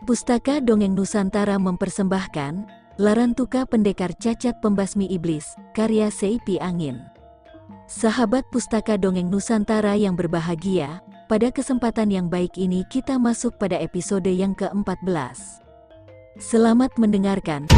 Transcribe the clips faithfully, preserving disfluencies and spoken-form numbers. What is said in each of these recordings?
Pustaka Dongeng Nusantara mempersembahkan Larantuka Pendekar Cacat Pembasmi Iblis, karya Seipi Angin. Sahabat Pustaka Dongeng Nusantara yang berbahagia, pada kesempatan yang baik ini kita masuk pada episode yang keempat belas. Selamat mendengarkan.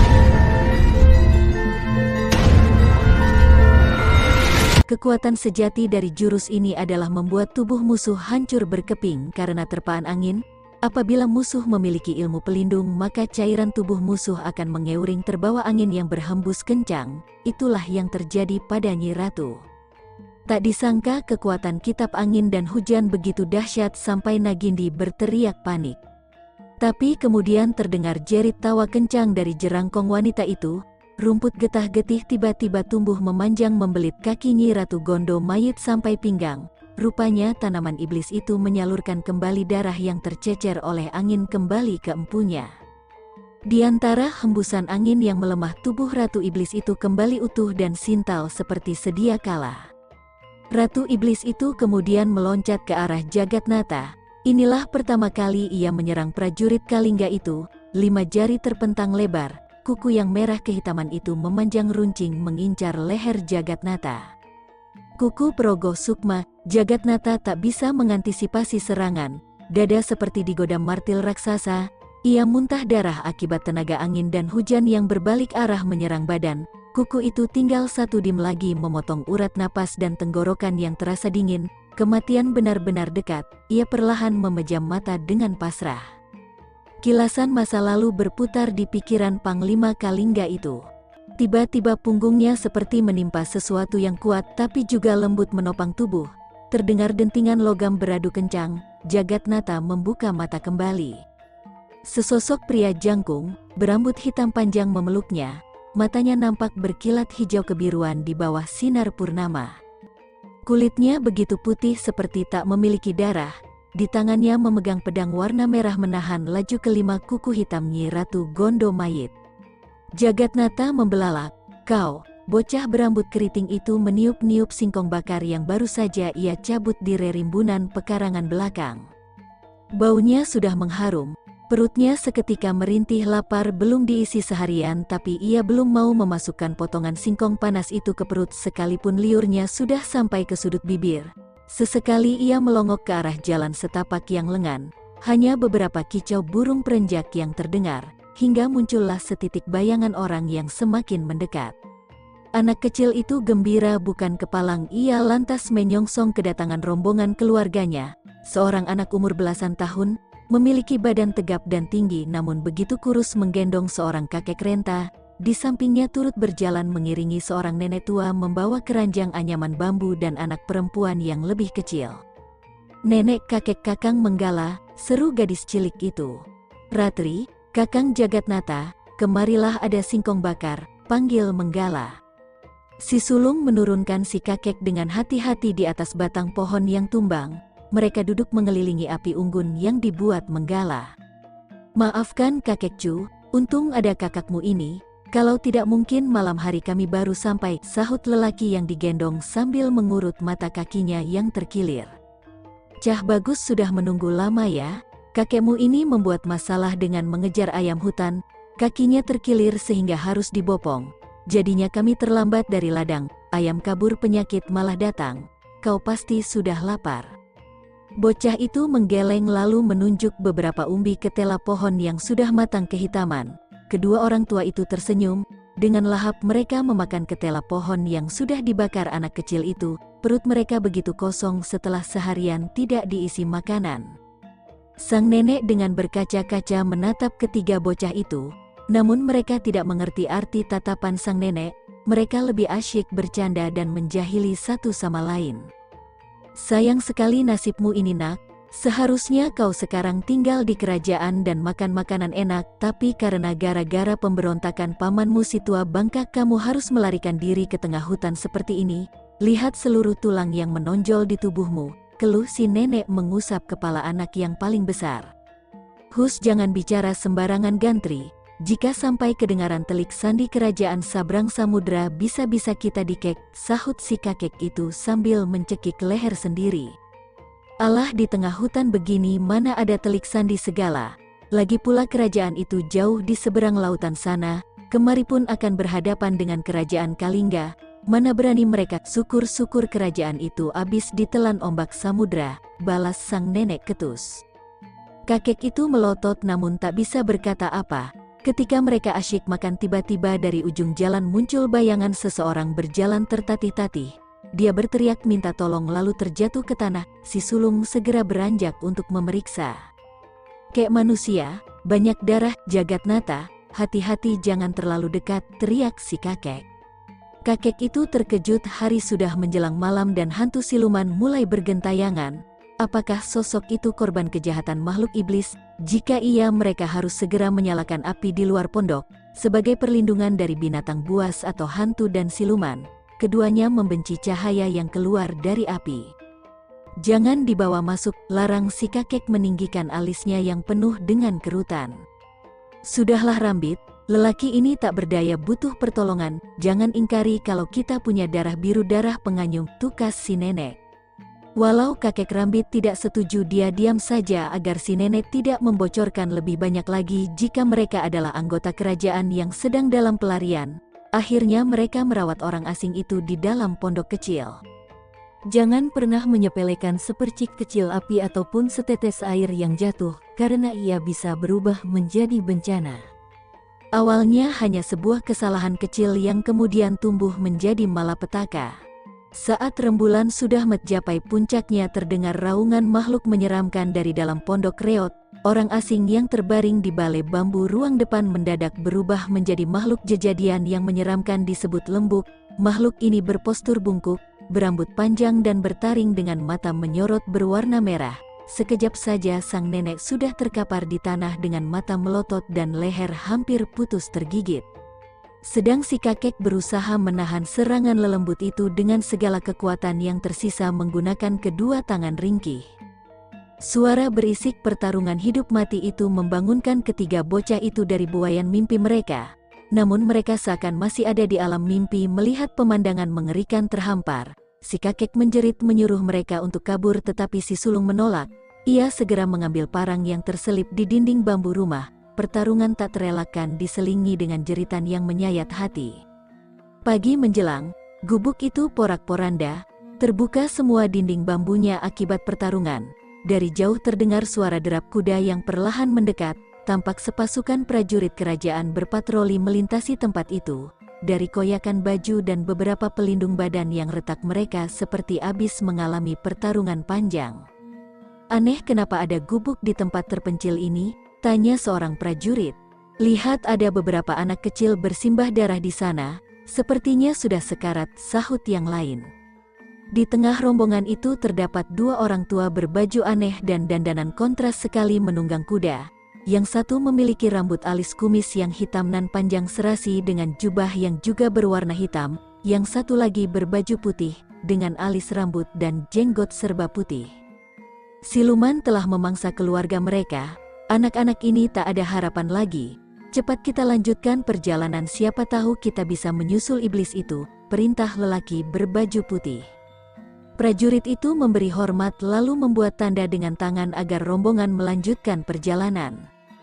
Kekuatan sejati dari jurus ini adalah membuat tubuh musuh hancur berkeping karena terpaan angin. Apabila musuh memiliki ilmu pelindung, maka cairan tubuh musuh akan mengeuring terbawa angin yang berhembus kencang. Itulah yang terjadi pada Nyi Ratu. Tak disangka kekuatan kitab angin dan hujan begitu dahsyat sampai Nagindi berteriak panik. Tapi kemudian terdengar jerit tawa kencang dari jerangkong wanita itu. Rumput getah-getih tiba-tiba tumbuh memanjang membelit kaki Nyi Ratu Gondo Mayit sampai pinggang. Rupanya tanaman iblis itu menyalurkan kembali darah yang tercecer oleh angin kembali ke empunya. Di antara hembusan angin yang melemah, tubuh Ratu Iblis itu kembali utuh dan sintal seperti sedia kala. Ratu Iblis itu kemudian meloncat ke arah Jagatnata. Inilah pertama kali ia menyerang prajurit Kalingga itu. Lima jari terpentang lebar, kuku yang merah kehitaman itu memanjang runcing mengincar leher Jagatnata. Kuku Progo Sukma, Jagatnata tak bisa mengantisipasi serangan. Dada seperti digodam martil raksasa. Ia muntah darah akibat tenaga angin dan hujan yang berbalik arah menyerang badan. Kuku itu tinggal satu dim lagi memotong urat napas dan tenggorokan yang terasa dingin. Kematian benar-benar dekat. Ia perlahan memejam mata dengan pasrah. Kilasan masa lalu berputar di pikiran Panglima Kalingga itu. Tiba-tiba punggungnya seperti menimpa sesuatu yang kuat tapi juga lembut menopang tubuh. Terdengar dentingan logam beradu kencang. Jagatnata membuka mata kembali. Sesosok pria jangkung, berambut hitam panjang memeluknya. Matanya nampak berkilat hijau kebiruan di bawah sinar purnama. Kulitnya begitu putih seperti tak memiliki darah. Di tangannya memegang pedang warna merah menahan laju kelima kuku hitam Nyi Ratu Gondo Mayit. Jagatnata membelalak. Kau, bocah berambut keriting itu meniup-niup singkong bakar yang baru saja ia cabut di rerimbunan pekarangan belakang. Baunya sudah mengharum. Perutnya seketika merintih lapar. Belum diisi seharian tapi ia belum mau memasukkan potongan singkong panas itu ke perut sekalipun liurnya sudah sampai ke sudut bibir. Sesekali ia melongok ke arah jalan setapak yang lengan. Hanya beberapa kicau burung perenjak yang terdengar. Hingga muncullah setitik bayangan orang yang semakin mendekat. Anak kecil itu gembira bukan kepalang. Ia lantas menyongsong kedatangan rombongan keluarganya. Seorang anak umur belasan tahun, memiliki badan tegap dan tinggi namun begitu kurus menggendong seorang kakek renta. Di sampingnya turut berjalan mengiringi seorang nenek tua membawa keranjang anyaman bambu dan anak perempuan yang lebih kecil. Nenek kakek Kakang Menggala, seru gadis cilik itu. Ratri, Kakang Jagatnata, kemarilah ada singkong bakar, panggil Menggala. Si sulung menurunkan si kakek dengan hati-hati di atas batang pohon yang tumbang. Mereka duduk mengelilingi api unggun yang dibuat Menggala. Maafkan kakek Cu, untung ada kakakmu ini. Kalau tidak mungkin malam hari kami baru sampai, sahut lelaki yang digendong sambil mengurut mata kakinya yang terkilir. Cah bagus sudah menunggu lama ya. Kakekmu ini membuat masalah dengan mengejar ayam hutan. Kakinya terkilir sehingga harus dibopong. Jadinya kami terlambat dari ladang. Ayam kabur penyakit malah datang. Kau pasti sudah lapar. Bocah itu menggeleng lalu menunjuk beberapa umbi ketela pohon yang sudah matang kehitaman. Kedua orang tua itu tersenyum. Dengan lahap mereka memakan ketela pohon yang sudah dibakar anak kecil itu. Perut mereka begitu kosong setelah seharian tidak diisi makanan. Sang nenek dengan berkaca-kaca menatap ketiga bocah itu. Namun mereka tidak mengerti arti tatapan sang nenek. Mereka lebih asyik bercanda dan menjahili satu sama lain. Sayang sekali nasibmu ini nak. Seharusnya kau sekarang tinggal di kerajaan dan makan makanan enak. Tapi karena gara-gara pemberontakan pamanmu si tua bangka kamu harus melarikan diri ke tengah hutan seperti ini. Lihat seluruh tulang yang menonjol di tubuhmu. Keluh si nenek mengusap kepala anak yang paling besar. Hus, jangan bicara sembarangan Gantri. Jika sampai kedengaran telik sandi kerajaan Sabrang Samudra bisa-bisa kita dikek, sahut si kakek itu sambil mencekik leher sendiri. Alah, di tengah hutan begini mana ada telik sandi segala. Lagi pula kerajaan itu jauh di seberang lautan sana, kemari pun akan berhadapan dengan kerajaan Kalingga. Mana berani mereka, syukur-syukur kerajaan itu habis ditelan ombak samudra, balas sang nenek ketus. Kakek itu melotot namun tak bisa berkata apa. Ketika mereka asyik makan tiba-tiba dari ujung jalan muncul bayangan seseorang berjalan tertatih-tatih. Dia berteriak minta tolong lalu terjatuh ke tanah, si sulung segera beranjak untuk memeriksa. Kek manusia, banyak darah, Jagatnata, hati-hati jangan terlalu dekat, teriak si kakek. Kakek itu terkejut, hari sudah menjelang malam dan hantu siluman mulai bergentayangan. Apakah sosok itu korban kejahatan makhluk iblis? Jika iya, mereka harus segera menyalakan api di luar pondok, sebagai perlindungan dari binatang buas atau hantu dan siluman. Keduanya membenci cahaya yang keluar dari api. Jangan dibawa masuk, larang si kakek meninggikan alisnya yang penuh dengan kerutan. Sudahlah Rambit, lelaki ini tak berdaya butuh pertolongan, jangan ingkari kalau kita punya darah biru darah penganyum, tukas si nenek. Walau kakek Rambit tidak setuju, dia diam saja agar si nenek tidak membocorkan lebih banyak lagi jika mereka adalah anggota kerajaan yang sedang dalam pelarian. Akhirnya mereka merawat orang asing itu di dalam pondok kecil. Jangan pernah menyepelekan sepercik kecil api ataupun setetes air yang jatuh, karena ia bisa berubah menjadi bencana. Awalnya hanya sebuah kesalahan kecil yang kemudian tumbuh menjadi malapetaka. Saat rembulan sudah mencapai puncaknya terdengar raungan makhluk menyeramkan dari dalam pondok reot. Orang asing yang terbaring di balai bambu ruang depan mendadak berubah menjadi makhluk kejadian yang menyeramkan disebut lembuk. Makhluk ini berpostur bungkuk, berambut panjang dan bertaring dengan mata menyorot berwarna merah. Sekejap saja sang nenek sudah terkapar di tanah dengan mata melotot dan leher hampir putus tergigit. Sedang si kakek berusaha menahan serangan lelembut itu dengan segala kekuatan yang tersisa menggunakan kedua tangan ringkih. Suara berisik pertarungan hidup mati itu membangunkan ketiga bocah itu dari buayan mimpi mereka. Namun mereka seakan masih ada di alam mimpi melihat pemandangan mengerikan terhampar. Si kakek menjerit menyuruh mereka untuk kabur tetapi si sulung menolak. Ia segera mengambil parang yang terselip di dinding bambu rumah. Pertarungan tak terelakkan diselingi dengan jeritan yang menyayat hati. Pagi menjelang, gubuk itu porak-poranda, terbuka semua dinding bambunya akibat pertarungan. Dari jauh terdengar suara derap kuda yang perlahan mendekat. Tampak sepasukan prajurit kerajaan berpatroli melintasi tempat itu. Dari koyakan baju dan beberapa pelindung badan yang retak mereka seperti habis mengalami pertarungan panjang. Aneh kenapa ada gubuk di tempat terpencil ini? Tanya seorang prajurit. Lihat ada beberapa anak kecil bersimbah darah di sana. Sepertinya sudah sekarat, sahut yang lain. Di tengah rombongan itu terdapat dua orang tua berbaju aneh dan dandanan kontras sekali menunggang kuda. Yang satu memiliki rambut alis kumis yang hitam nan panjang serasi dengan jubah yang juga berwarna hitam, yang satu lagi berbaju putih, dengan alis rambut dan jenggot serba putih. Siluman telah memangsa keluarga mereka, anak-anak ini tak ada harapan lagi. Cepat kita lanjutkan perjalanan, siapa tahu kita bisa menyusul iblis itu, perintah lelaki berbaju putih. Prajurit itu memberi hormat lalu membuat tanda dengan tangan agar rombongan melanjutkan perjalanan.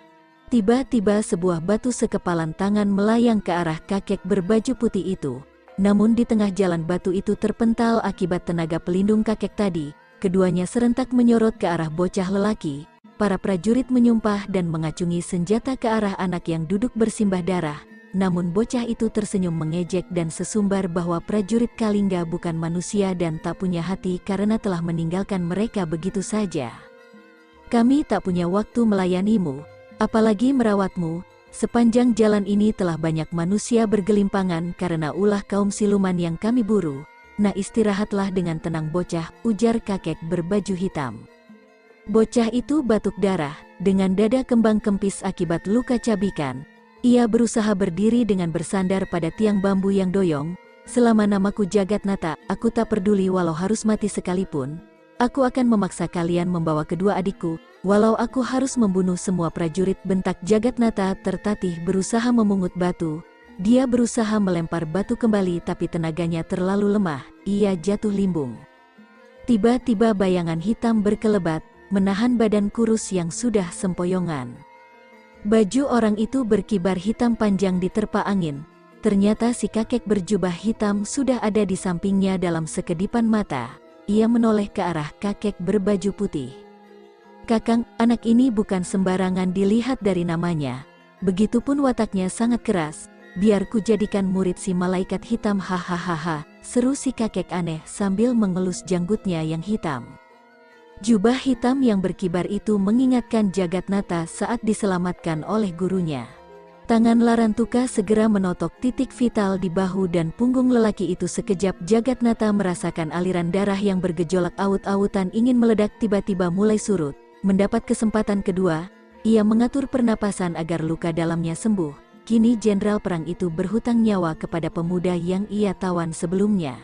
Tiba-tiba sebuah batu sekepalan tangan melayang ke arah kakek berbaju putih itu. Namun di tengah jalan batu itu terpental akibat tenaga pelindung kakek tadi. Keduanya serentak menyorot ke arah bocah lelaki. Para prajurit menyumpah dan mengacungi senjata ke arah anak yang duduk bersimbah darah. Namun bocah itu tersenyum mengejek dan sesumbar bahwa prajurit Kalingga bukan manusia dan tak punya hati karena telah meninggalkan mereka begitu saja. Kami tak punya waktu melayanimu, apalagi merawatmu. Sepanjang jalan ini telah banyak manusia bergelimpangan karena ulah kaum siluman yang kami buru. Nah, istirahatlah dengan tenang bocah, ujar kakek berbaju hitam. Bocah itu batuk darah, dengan dada kembang kempis akibat luka cabikan. Ia berusaha berdiri dengan bersandar pada tiang bambu yang doyong. Selama namaku Jagatnata, aku tak peduli walau harus mati sekalipun. Aku akan memaksa kalian membawa kedua adikku, walau aku harus membunuh semua prajurit, bentak Jagatnata tertatih berusaha memungut batu. Dia berusaha melempar batu kembali tapi tenaganya terlalu lemah, ia jatuh limbung. Tiba-tiba bayangan hitam berkelebat, menahan badan kurus yang sudah sempoyongan. Baju orang itu berkibar hitam panjang diterpa angin. Ternyata si kakek berjubah hitam sudah ada di sampingnya dalam sekedipan mata. Ia menoleh ke arah kakek berbaju putih. "Kakang, anak ini bukan sembarangan dilihat dari namanya. Begitupun wataknya sangat keras. Biar ku jadikan murid si malaikat hitam." "Hahaha," seru si kakek aneh sambil mengelus janggutnya yang hitam. Jubah hitam yang berkibar itu mengingatkan Jagatnata saat diselamatkan oleh gurunya. Tangan Larantuka segera menotok titik vital di bahu dan punggung lelaki itu. Sekejap Jagatnata merasakan aliran darah yang bergejolak aut-autan ingin meledak tiba-tiba mulai surut. Mendapat kesempatan kedua, ia mengatur pernapasan agar luka dalamnya sembuh. Kini jenderal perang itu berhutang nyawa kepada pemuda yang ia tawan sebelumnya.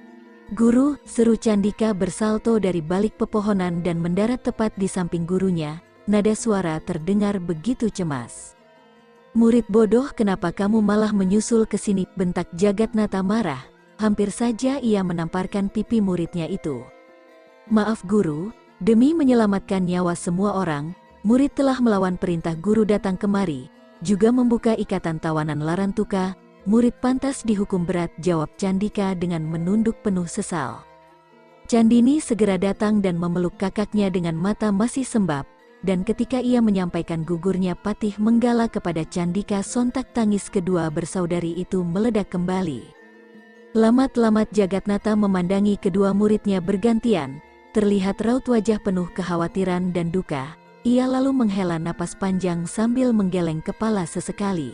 "Guru," seru Candika bersalto dari balik pepohonan dan mendarat tepat di samping gurunya. Nada suara terdengar begitu cemas. "Murid bodoh, kenapa kamu malah menyusul ke sini?" bentak Jagatnata marah. Hampir saja ia menamparkan pipi muridnya itu. "Maaf guru, demi menyelamatkan nyawa semua orang, murid telah melawan perintah guru datang kemari, juga membuka ikatan tawanan Larantuka. Murid pantas dihukum berat," jawab Candika dengan menunduk penuh sesal. Candini segera datang dan memeluk kakaknya dengan mata masih sembab, dan ketika ia menyampaikan gugurnya patih menggala kepada Candika, sontak tangis kedua bersaudari itu meledak kembali. Lamat-lamat Jagatnata memandangi kedua muridnya bergantian, terlihat raut wajah penuh kekhawatiran dan duka. Ia lalu menghela napas panjang sambil menggeleng kepala sesekali.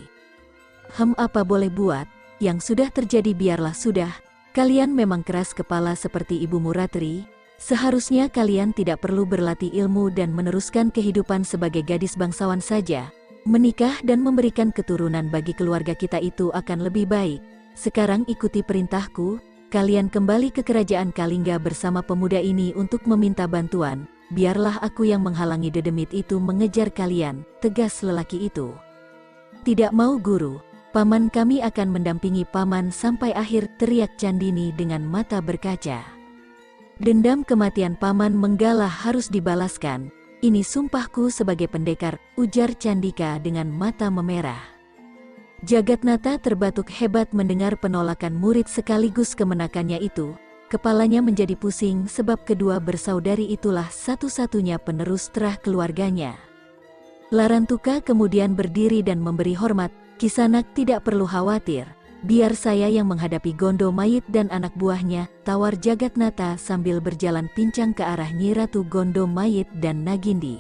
"Hem, apa boleh buat, yang sudah terjadi biarlah sudah. Kalian memang keras kepala seperti ibumu Ratri. Seharusnya kalian tidak perlu berlatih ilmu dan meneruskan kehidupan sebagai gadis bangsawan saja. Menikah dan memberikan keturunan bagi keluarga kita itu akan lebih baik. Sekarang ikuti perintahku, kalian kembali ke kerajaan Kalingga bersama pemuda ini untuk meminta bantuan. Biarlah aku yang menghalangi dedemit itu mengejar kalian," tegas lelaki itu. "Tidak mau guru. Paman kami akan mendampingi paman sampai akhir," teriak Candini dengan mata berkaca. "Dendam kematian paman Menggala harus dibalaskan. Ini sumpahku sebagai pendekar," ujar Candika dengan mata memerah. Jagatnata terbatuk hebat mendengar penolakan murid sekaligus kemenakannya itu. Kepalanya menjadi pusing sebab kedua bersaudari itulah satu-satunya penerus terah keluarganya. Larantuka kemudian berdiri dan memberi hormat. "Kisanak tidak perlu khawatir, biar saya yang menghadapi Gondo Mayit dan anak buahnya," tawar Jagatnata sambil berjalan pincang ke arah Nyi Ratu Gondo Mayit dan Nagindi.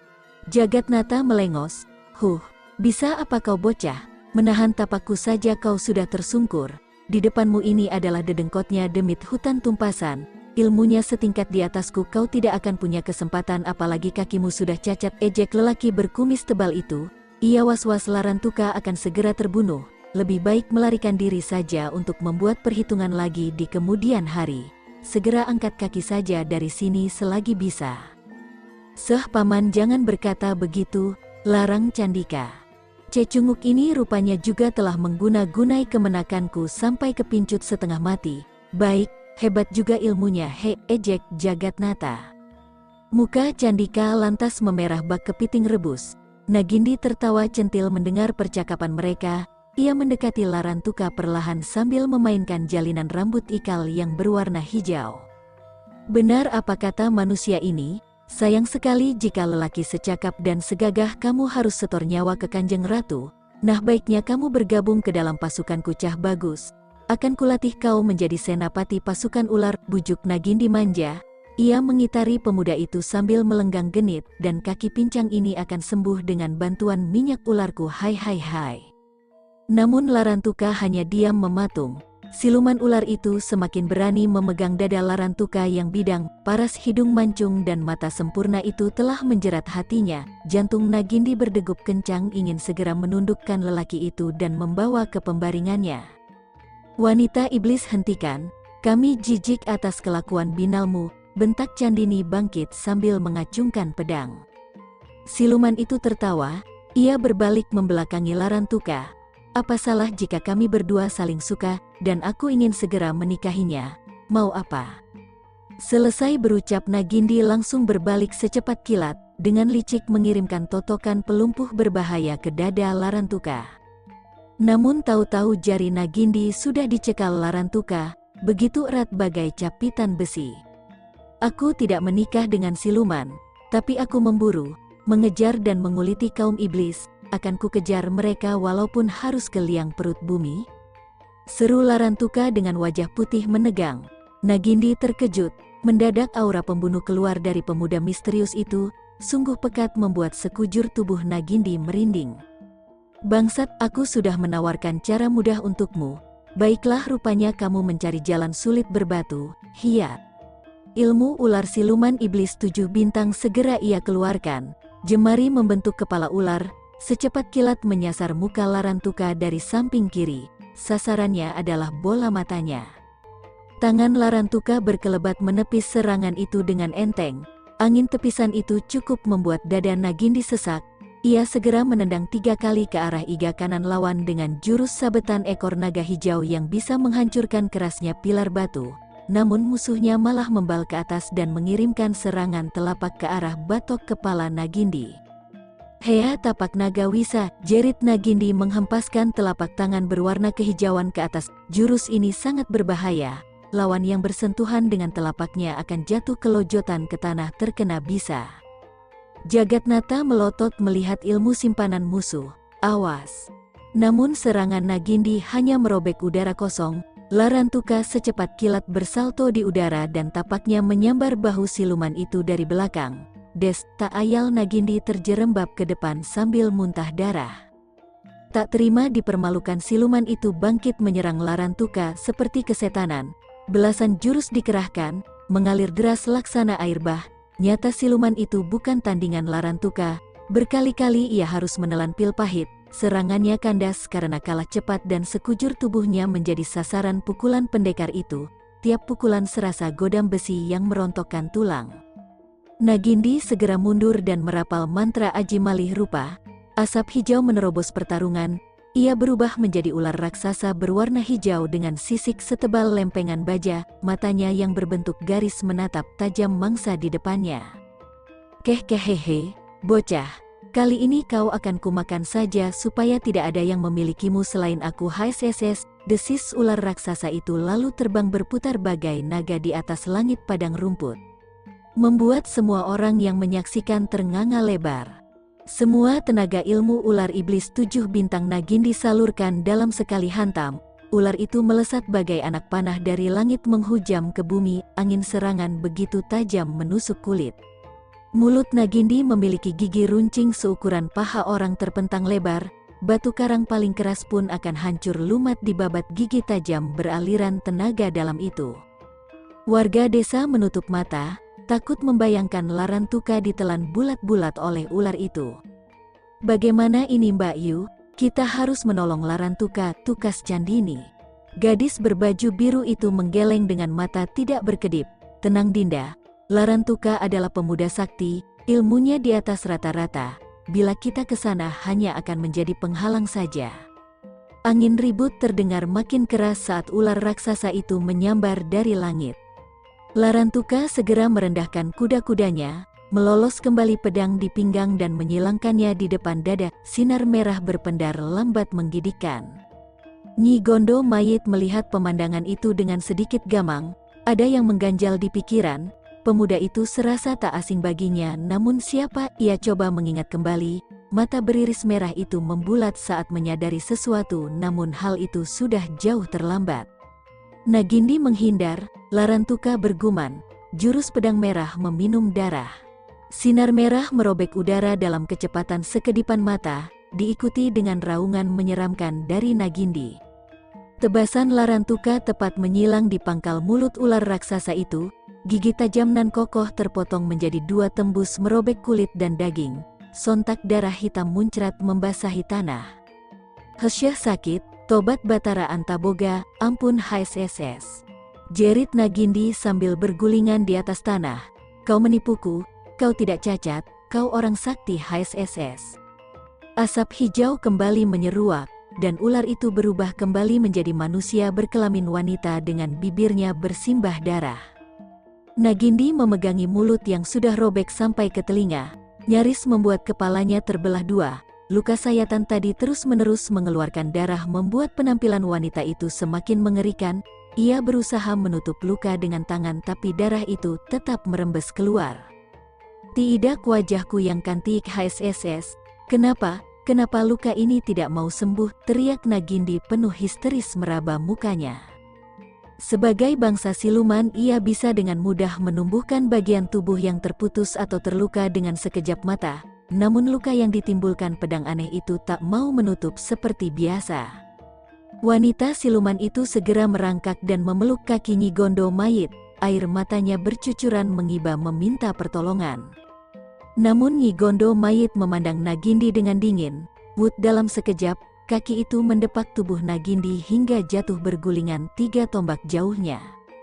Jagatnata melengos, "Huh, bisa apa kau bocah? Menahan tapakku saja kau sudah tersungkur. Di depanmu ini adalah dedengkotnya demit hutan tumpasan. Ilmunya setingkat di atasku, kau tidak akan punya kesempatan apalagi kakimu sudah cacat," ejek lelaki berkumis tebal itu. Ia was-was Larantuka akan segera terbunuh. Lebih baik melarikan diri saja untuk membuat perhitungan lagi di kemudian hari. Segera angkat kaki saja dari sini selagi bisa. "Seh paman, jangan berkata begitu," larang Candika. "Cecunguk ini rupanya juga telah mengguna-gunai kemenakanku sampai kepincut setengah mati. Baik, hebat juga ilmunya," he, ejek Jagatnata. Muka Candika lantas memerah bak kepiting rebus. Nagindi tertawa centil mendengar percakapan mereka. Ia mendekati Larantuka perlahan sambil memainkan jalinan rambut ikal yang berwarna hijau. "Benar apa kata manusia ini? Sayang sekali jika lelaki secakap dan segagah kamu harus setor nyawa ke Kanjeng Ratu. Nah, baiknya kamu bergabung ke dalam pasukanku Cah Bagus. Akan kulatih kau menjadi senapati pasukan ular," bujuk Nagindi manja. Ia mengitari pemuda itu sambil melenggang genit, "Dan kaki pincang ini akan sembuh dengan bantuan minyak ularku, hai hai hai." Namun Larantuka hanya diam mematung. Siluman ular itu semakin berani memegang dada Larantuka yang bidang, paras hidung mancung dan mata sempurna itu telah menjerat hatinya. Jantung Nagindi berdegup kencang ingin segera menundukkan lelaki itu dan membawa ke pembaringannya. "Wanita iblis, hentikan, kami jijik atas kelakuan binalmu," bentak Candini bangkit sambil mengacungkan pedang. Siluman itu tertawa, ia berbalik membelakangi Larantuka. "Apa salah jika kami berdua saling suka, dan aku ingin segera menikahinya? Mau apa?" Selesai berucap Nagindi langsung berbalik secepat kilat, dengan licik mengirimkan totokan pelumpuh berbahaya ke dada Larantuka. Namun tahu-tahu jari Nagindi sudah dicekal Larantuka, begitu erat bagai capitan besi. Aku tidak menikah dengan siluman, tapi aku memburu, mengejar dan menguliti kaum iblis. Akan ku kejar mereka walaupun harus ke liang perut bumi? Seru Larantuka dengan wajah putih menegang. Nagindi terkejut, mendadak aura pembunuh keluar dari pemuda misterius itu, sungguh pekat membuat sekujur tubuh Nagindi merinding. Bangsat, aku sudah menawarkan cara mudah untukmu. Baiklah, rupanya kamu mencari jalan sulit berbatu, hiat. Ilmu ular siluman iblis tujuh bintang segera ia keluarkan. Jemari membentuk kepala ular, secepat kilat menyasar muka Larantuka dari samping kiri. Sasarannya adalah bola matanya. Tangan Larantuka berkelebat menepis serangan itu dengan enteng. Angin tepisan itu cukup membuat dada Nagindi sesak. Ia segera menendang tiga kali ke arah iga kanan lawan dengan jurus sabetan ekor naga hijau yang bisa menghancurkan kerasnya pilar batu. Namun musuhnya malah membal ke atas dan mengirimkan serangan telapak ke arah batok kepala Nagindi. Hea tapak naga wisa, jerit Nagindi menghempaskan telapak tangan berwarna kehijauan ke atas. Jurus ini sangat berbahaya. Lawan yang bersentuhan dengan telapaknya akan jatuh kelojotan ke tanah terkena bisa. Jagatnata melotot melihat ilmu simpanan musuh. Awas! Namun serangan Nagindi hanya merobek udara kosong. Larantuka secepat kilat bersalto di udara dan tapaknya menyambar bahu siluman itu dari belakang. Des, tak ayal Nagindi terjerembab ke depan sambil muntah darah. Tak terima dipermalukan, siluman itu bangkit menyerang Larantuka seperti kesetanan. Belasan jurus dikerahkan, mengalir deras laksana air bah. Nyata siluman itu bukan tandingan Larantuka. Berkali-kali ia harus menelan pil pahit. Serangannya kandas karena kalah cepat dan sekujur tubuhnya menjadi sasaran pukulan pendekar itu. Tiap pukulan serasa godam besi yang merontokkan tulang. Nagindi segera mundur dan merapal mantra aji malih rupa. Asap hijau menerobos pertarungan. Ia berubah menjadi ular raksasa berwarna hijau dengan sisik setebal lempengan baja. Matanya yang berbentuk garis menatap tajam mangsa di depannya. Keh-kehehe, bocah. Kali ini kau akan kumakan saja supaya tidak ada yang memilikimu selain aku. Hsss, desis ular raksasa itu lalu terbang berputar bagai naga di atas langit padang rumput. Membuat semua orang yang menyaksikan ternganga lebar. Semua tenaga ilmu ular iblis tujuh bintang Nagindi salurkan dalam sekali hantam. Ular itu melesat bagai anak panah dari langit menghujam ke bumi. Angin serangan begitu tajam menusuk kulit. Mulut Nagindi memiliki gigi runcing seukuran paha orang terpentang lebar. Batu karang paling keras pun akan hancur lumat di babat gigi tajam beraliran tenaga dalam itu. Warga desa menutup mata, takut membayangkan Larantuka ditelan bulat-bulat oleh ular itu. Bagaimana ini Mbak Yu? Kita harus menolong Larantuka, tukas Candini. Gadis berbaju biru itu menggeleng dengan mata tidak berkedip. Tenang Dinda, Larantuka adalah pemuda sakti, ilmunya di atas rata-rata. Bila kita ke sana hanya akan menjadi penghalang saja. Angin ribut terdengar makin keras saat ular raksasa itu menyambar dari langit. Larantuka segera merendahkan kuda-kudanya, melolos kembali pedang di pinggang dan menyilangkannya di depan dada. Sinar merah berpendar lambat menggigitkan. Nyi Gondo Mayit melihat pemandangan itu dengan sedikit gamang. Ada yang mengganjal di pikiran. Pemuda itu serasa tak asing baginya, namun siapa? Ia coba mengingat kembali. Mata beriris merah itu membulat saat menyadari sesuatu, namun hal itu sudah jauh terlambat. Nagindi menghindar. Larantuka bergumam, jurus pedang merah meminum darah. Sinar merah merobek udara dalam kecepatan sekedipan mata, diikuti dengan raungan menyeramkan dari Nagindi. Tebasan Larantuka tepat menyilang di pangkal mulut ular raksasa itu. Gigi tajam nan kokoh terpotong menjadi dua tembus merobek kulit dan daging. Sontak darah hitam muncrat membasahi tanah. Hesyah sakit, tobat Batara Antaboga, ampun Hsss. Jerit Nagindi sambil bergulingan di atas tanah. Kau menipuku, kau tidak cacat, kau orang sakti Hsss. Asap hijau kembali menyeruak, dan ular itu berubah kembali menjadi manusia berkelamin wanita dengan bibirnya bersimbah darah. Nagindi memegangi mulut yang sudah robek sampai ke telinga. nyaris membuat kepalanya terbelah dua. Luka sayatan tadi terus-menerus mengeluarkan darah membuat penampilan wanita itu semakin mengerikan. Ia berusaha menutup luka dengan tangan tapi darah itu tetap merembes keluar. Tidak, wajahku yang cantik H S S. Kenapa? Kenapa luka ini tidak mau sembuh? Teriak Nagindi penuh histeris meraba mukanya. Sebagai bangsa siluman, ia bisa dengan mudah menumbuhkan bagian tubuh yang terputus atau terluka dengan sekejap mata. Namun luka yang ditimbulkan pedang aneh itu tak mau menutup seperti biasa. Wanita siluman itu segera merangkak dan memeluk kaki Nyi Gondo mayit. Air matanya bercucuran mengiba meminta pertolongan. Namun Nyi Gondo mayit memandang Nagindi dengan dingin. Wut, dalam sekejap, kaki itu mendepak tubuh Nagindi hingga jatuh bergulingan tiga tombak jauhnya.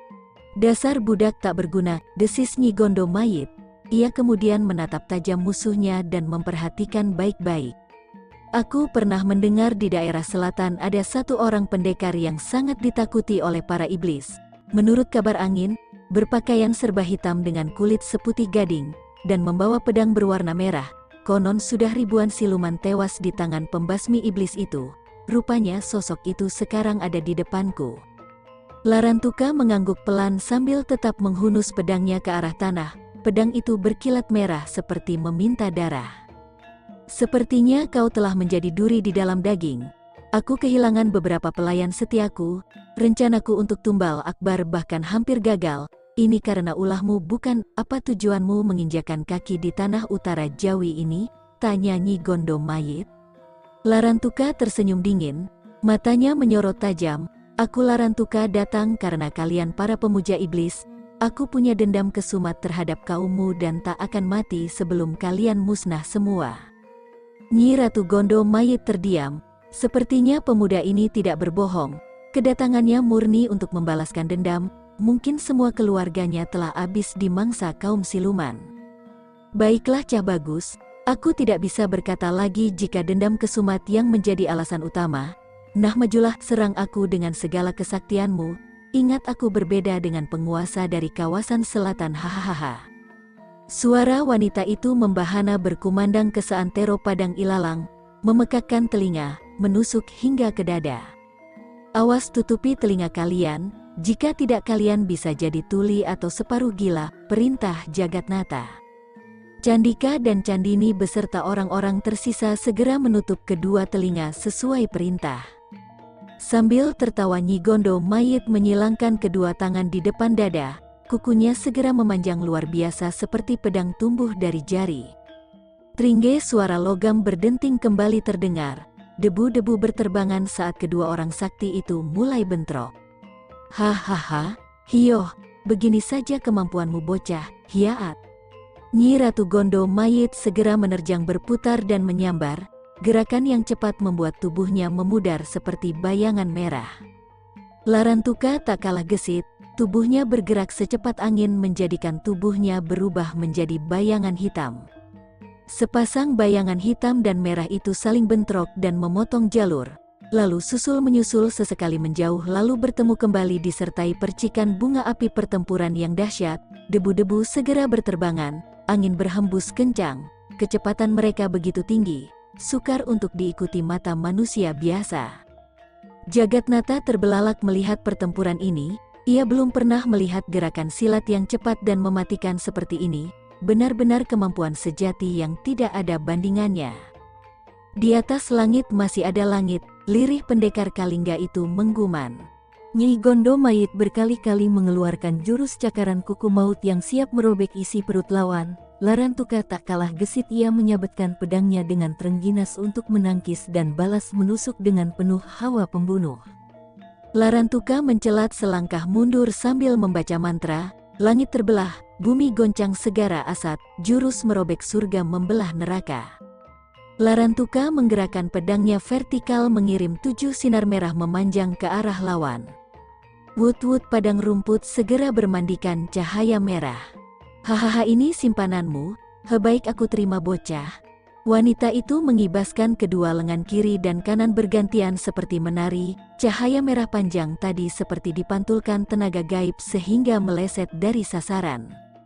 Dasar budak tak berguna, desis Nyi Gondo mayit. Ia kemudian menatap tajam musuhnya dan memperhatikan baik-baik. Aku pernah mendengar di daerah selatan ada satu orang pendekar yang sangat ditakuti oleh para iblis. Menurut kabar angin, berpakaian serba hitam dengan kulit seputih gading, dan membawa pedang berwarna merah. Konon sudah ribuan siluman tewas di tangan pembasmi iblis itu. Rupanya sosok itu sekarang ada di depanku. Larantuka mengangguk pelan sambil tetap menghunus pedangnya ke arah tanah. Pedang itu berkilat merah seperti meminta darah. Sepertinya kau telah menjadi duri di dalam daging. Aku kehilangan beberapa pelayan setiaku. Rencanaku untuk tumbal akbar bahkan hampir gagal. Ini karena ulahmu, bukan? Apa tujuanmu menginjakan kaki di tanah utara Jawi ini? Tanya Nyi Gondo mayit. Larantuka tersenyum dingin. Matanya menyorot tajam. Aku Larantuka datang karena kalian para pemuja iblis. Aku punya dendam kesumat terhadap kaummu dan tak akan mati sebelum kalian musnah semua. Nyi Ratu Gondo mayit terdiam. Sepertinya pemuda ini tidak berbohong. Kedatangannya murni untuk membalaskan dendam. Mungkin semua keluarganya telah habis dimangsa kaum siluman. Baiklah Cah Bagus, aku tidak bisa berkata lagi jika dendam kesumat yang menjadi alasan utama. Nah majulah, serang aku dengan segala kesaktianmu. Ingat, aku berbeda dengan penguasa dari kawasan selatan. Hahaha. Suara wanita itu membahana berkumandang ke seantero padang ilalang, memekakkan telinga, menusuk hingga ke dada. Awas, tutupi telinga kalian, jika tidak kalian bisa jadi tuli atau separuh gila, perintah Jagatnata. Candika dan Candini beserta orang-orang tersisa segera menutup kedua telinga sesuai perintah. Sambil tertawa Nyi Gondo mayit menyilangkan kedua tangan di depan dada, kukunya segera memanjang luar biasa seperti pedang tumbuh dari jari. Tringge, suara logam berdenting kembali terdengar, debu-debu berterbangan saat kedua orang sakti itu mulai bentrok. Hahaha, hiyoh, begini saja kemampuanmu bocah, hiaat. Nyi Ratu Gondo mayit segera menerjang berputar dan menyambar. Gerakan yang cepat membuat tubuhnya memudar seperti bayangan merah. Larantuka tak kalah gesit, tubuhnya bergerak secepat angin menjadikan tubuhnya berubah menjadi bayangan hitam. Sepasang bayangan hitam dan merah itu saling bentrok dan memotong jalur, lalu susul menyusul sesekali menjauh lalu bertemu kembali disertai percikan bunga api pertempuran yang dahsyat. Debu-debu segera berterbangan, angin berhembus kencang, kecepatan mereka begitu tinggi, sukar untuk diikuti mata manusia biasa. Jagatnata terbelalak melihat pertempuran ini. Ia belum pernah melihat gerakan silat yang cepat dan mematikan seperti ini. Benar-benar kemampuan sejati yang tidak ada bandingannya. Di atas langit masih ada langit, lirih pendekar Kalingga itu mengguman. Nyi Gondo mayit berkali-kali mengeluarkan jurus cakaran kuku maut yang siap merobek isi perut lawan. Larantuka tak kalah gesit, ia menyabetkan pedangnya dengan terengginas untuk menangkis dan balas menusuk dengan penuh hawa pembunuh. Larantuka mencelat selangkah mundur sambil membaca mantra. Langit terbelah, bumi goncang segara asat, jurus merobek surga membelah neraka. Larantuka menggerakkan pedangnya vertikal mengirim tujuh sinar merah memanjang ke arah lawan. Wut-wut padang rumput segera bermandikan cahaya merah. Hahaha, ini simpananmu, hebaik aku terima bocah. Wanita itu mengibaskan kedua lengan kiri dan kanan bergantian seperti menari. Cahaya merah panjang tadi seperti dipantulkan tenaga gaib sehingga meleset dari sasaran.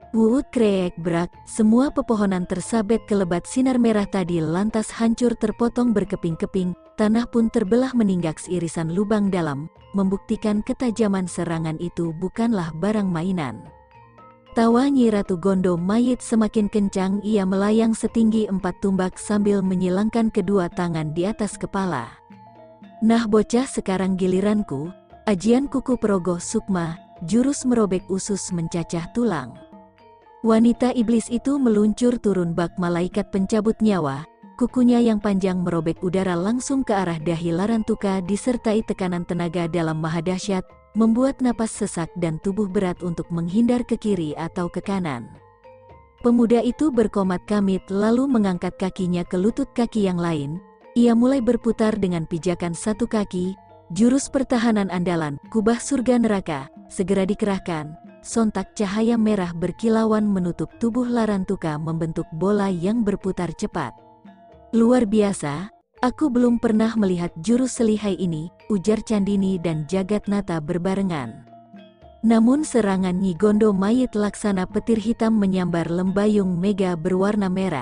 Wuut kreek brak, semua pepohonan tersabet kelebat sinar merah tadi lantas hancur terpotong berkeping-keping, tanah pun terbelah meninggal seirisan lubang dalam, membuktikan ketajaman serangan itu bukanlah barang mainan. Tawa Nyi Ratu Gondo Mayit semakin kencang, ia melayang setinggi empat tumbak sambil menyilangkan kedua tangan di atas kepala. Nah bocah, sekarang giliranku, ajian kuku perogoh sukma, jurus merobek usus mencacah tulang. Wanita iblis itu meluncur turun bak malaikat pencabut nyawa, kukunya yang panjang merobek udara langsung ke arah dahi Larantuka disertai tekanan tenaga dalam maha dahsyat, membuat napas sesak dan tubuh berat untuk menghindar ke kiri atau ke kanan. Pemuda itu berkomat kamit lalu mengangkat kakinya ke lutut kaki yang lain, ia mulai berputar dengan pijakan satu kaki, jurus pertahanan andalan, kubah surga neraka, segera dikerahkan. Sontak cahaya merah berkilauan menutup tubuh Larantuka membentuk bola yang berputar cepat. Luar biasa, aku belum pernah melihat jurus selihai ini, ujar Candini dan Jagatnata berbarengan. Namun serangan Nyi Gondo Mayit laksana petir hitam menyambar lembayung mega berwarna merah.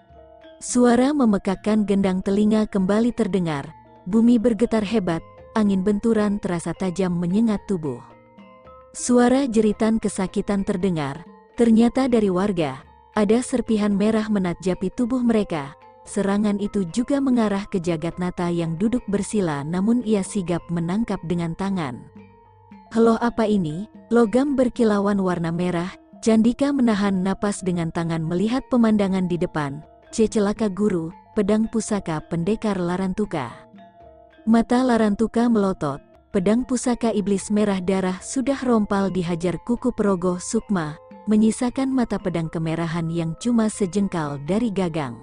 Suara memekakkan gendang telinga kembali terdengar, bumi bergetar hebat, angin benturan terasa tajam menyengat tubuh. Suara jeritan kesakitan terdengar, ternyata dari warga, ada serpihan merah menatjapi tubuh mereka. Serangan itu juga mengarah ke Jagatnata yang duduk bersila namun ia sigap menangkap dengan tangan. Heloh, apa ini? Logam berkilauan warna merah, Candika menahan napas dengan tangan melihat pemandangan di depan, cecelaka guru, pedang pusaka pendekar Larantuka. Mata Larantuka melotot. Pedang pusaka iblis merah darah sudah rompal dihajar kuku perogoh sukma, menyisakan mata pedang kemerahan yang cuma sejengkal dari gagang.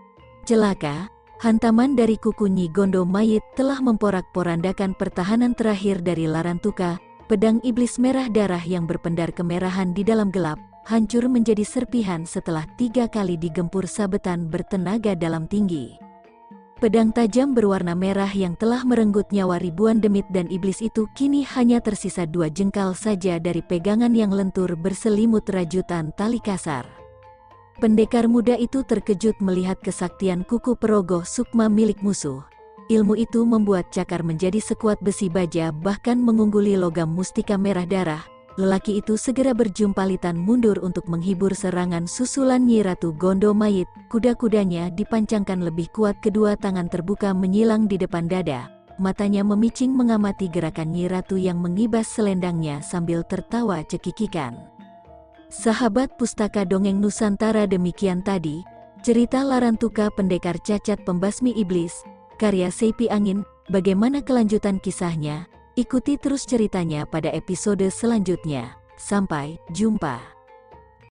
Celaka, hantaman dari kuku Nyi Gondo Mayit telah memporak-porandakan pertahanan terakhir dari Larantuka. Pedang iblis merah darah yang berpendar kemerahan di dalam gelap, hancur menjadi serpihan setelah tiga kali digempur sabetan bertenaga dalam tinggi. Pedang tajam berwarna merah yang telah merenggut nyawa ribuan demit dan iblis itu kini hanya tersisa dua jengkal saja dari pegangan yang lentur berselimut rajutan tali kasar. Pendekar muda itu terkejut melihat kesaktian kuku perogoh sukma milik musuh. Ilmu itu membuat cakar menjadi sekuat besi baja bahkan mengungguli logam mustika merah darah. Lelaki itu segera berjumpalitan mundur untuk menghibur serangan susulan Nyi Ratu Gondo Mayit. Kuda-kudanya dipancangkan lebih kuat, kedua tangan terbuka menyilang di depan dada. Matanya memicing mengamati gerakan Nyi Ratu yang mengibas selendangnya sambil tertawa cekikikan. Sahabat Pustaka Dongeng Nusantara, demikian tadi cerita Larantuka pendekar cacat pembasmi iblis, karya Seipi Angin. Bagaimana kelanjutan kisahnya? Ikuti terus ceritanya pada episode selanjutnya. Sampai jumpa.